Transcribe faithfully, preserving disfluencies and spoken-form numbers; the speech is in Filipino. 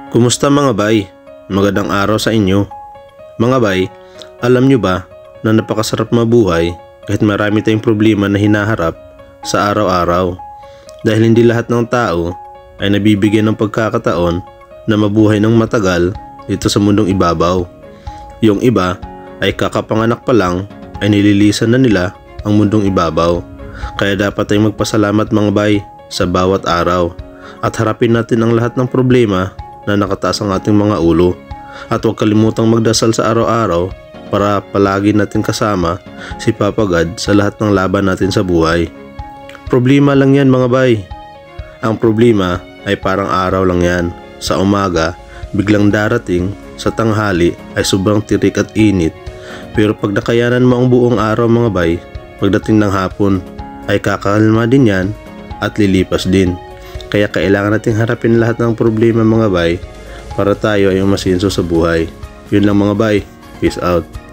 Kumusta mga bay? Magandang araw sa inyo. Mga bay, alam nyo ba na napakasarap mabuhay kahit marami tayong problema na hinaharap sa araw-araw? Dahil hindi lahat ng tao ay nabibigyan ng pagkakataon na mabuhay ng matagal dito sa mundong ibabaw. Yung iba ay kakapanganak pa lang ay nililisan na nila ang mundong ibabaw. Kaya dapat tayong magpasalamat mga bay sa bawat araw at harapin natin ang lahat ng problema na nakataas ang ating mga ulo. At huwag kalimutang magdasal sa araw-araw para palagi natin kasama si Papa God sa lahat ng laban natin sa buhay. Problema lang yan mga bay. Ang problema ay parang araw lang yan. Sa umaga, biglang darating, sa tanghali ay sobrang tirik at init. Pero pag nakayanan mo ang buong araw mga bay, pagdating ng hapon ay kakalma din yan at lilipas din. Kaya kailangan nating harapin lahat ng problema mga bay para tayo ay umasenso sa buhay. Yun lang mga bay. Peace out.